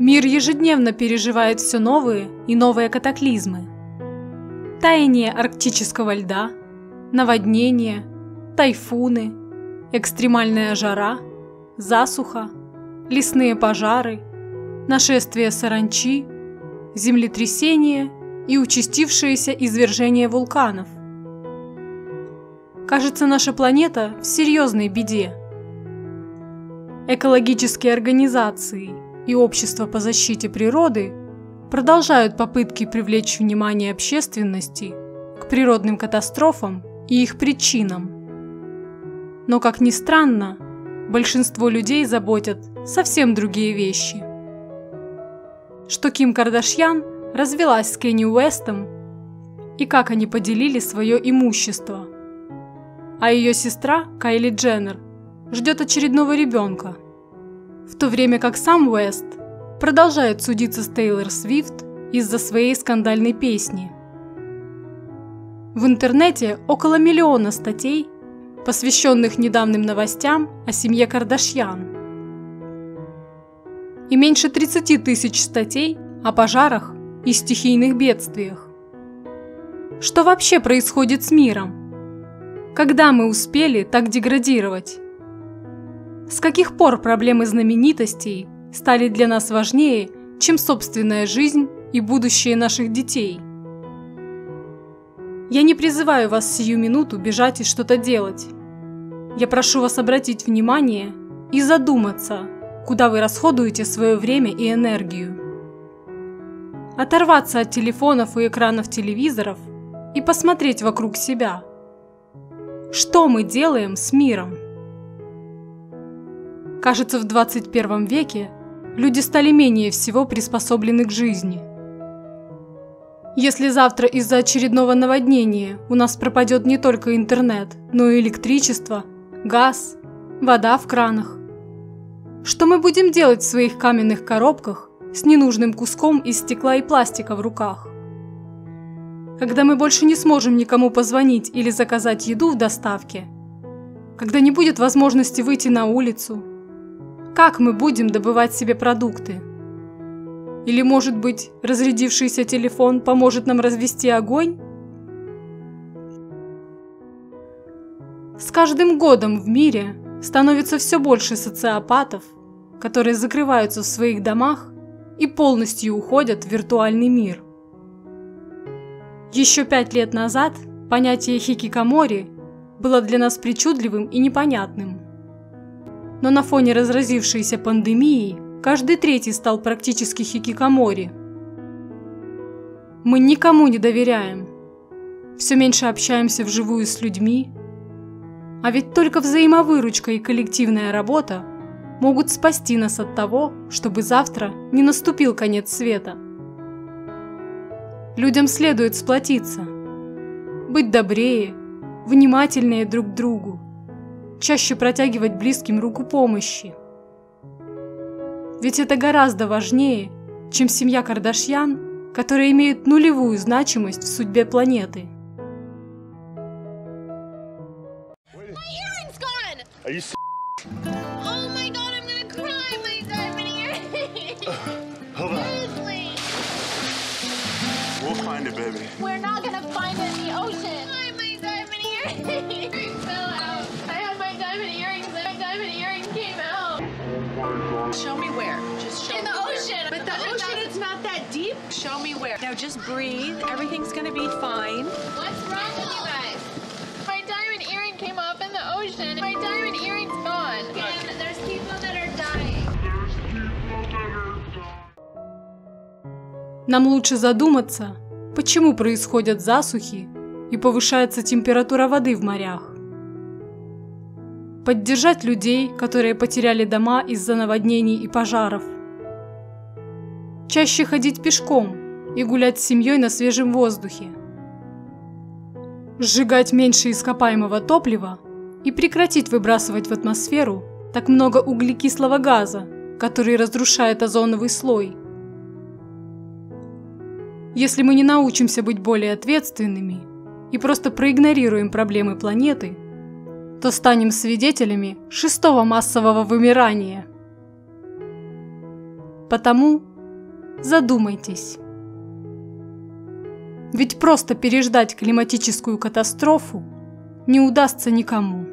Мир ежедневно переживает все новые и новые катаклизмы. Таяние арктического льда, наводнения, тайфуны, экстремальная жара, засуха, лесные пожары, нашествие саранчи, землетрясения и участившееся извержение вулканов. Кажется, наша планета в серьезной беде. Экологические организации и общества по защите природы продолжают попытки привлечь внимание общественности к природным катастрофам и их причинам. Но, как ни странно, большинство людей заботят совсем другие вещи. Что Ким Кардашьян развелась с Кенни Уэстом и как они поделили свое имущество. А ее сестра Кайли Дженнер ждет очередного ребенка, в то время как сам Уэст продолжает судиться с Тейлор Свифт из-за своей скандальной песни. В интернете около 1 миллиона статей, посвященных недавним новостям о семье Кардашьян, и меньше 30 тысяч статей о пожарах и стихийных бедствиях. Что вообще происходит с миром? Когда мы успели так деградировать? С каких пор проблемы знаменитостей стали для нас важнее, чем собственная жизнь и будущее наших детей? Я не призываю вас сию минуту бежать и что-то делать. Я прошу вас обратить внимание и задуматься, куда вы расходуете свое время и энергию. Оторваться от телефонов и экранов телевизоров и посмотреть вокруг себя. Что мы делаем с миром? Кажется, в 21 веке люди стали менее всего приспособлены к жизни. Если завтра из-за очередного наводнения у нас пропадет не только интернет, но и электричество, газ, вода в кранах, что мы будем делать в своих каменных коробках с ненужным куском из стекла и пластика в руках? Когда мы больше не сможем никому позвонить или заказать еду в доставке, когда не будет возможности выйти на улицу, как мы будем добывать себе продукты? Или, может быть, разрядившийся телефон поможет нам развести огонь? С каждым годом в мире становится все больше социопатов, которые закрываются в своих домах и полностью уходят в виртуальный мир. Еще 5 лет назад понятие хикикамори было для нас причудливым и непонятным. Но на фоне разразившейся пандемии каждый третий стал практически хикикамори. Мы никому не доверяем, все меньше общаемся вживую с людьми, а ведь только взаимовыручка и коллективная работа могут спасти нас от того, чтобы завтра не наступил конец света. Людям следует сплотиться, быть добрее, внимательнее друг к другу, чаще протягивать близким руку помощи. Ведь это гораздо важнее, чем семья Кардашьян, которая имеет нулевую значимость в судьбе планеты. We'll find it, baby. We're not gonna find it in the ocean. Why my diamond earring fell out? I had my diamond earrings and my diamond earring came out. Show me where. Just show me. In the ocean. But the ocean, it's not that deep. Show me where. Now just breathe. Everything's gonna be fine. What's wrong with you guys? My diamond earring came off in the ocean. My diamond earring's gone. And there's people that are dying. Нам лучше задуматься, почему происходят засухи и повышается температура воды в морях. Поддержать людей, которые потеряли дома из-за наводнений и пожаров. Чаще ходить пешком и гулять с семьей на свежем воздухе. Сжигать меньше ископаемого топлива и прекратить выбрасывать в атмосферу так много углекислого газа, который разрушает озоновый слой. Если мы не научимся быть более ответственными и просто проигнорируем проблемы планеты, то станем свидетелями 6-го массового вымирания. Потому Задумайтесь. Ведь просто переждать климатическую катастрофу не удастся никому.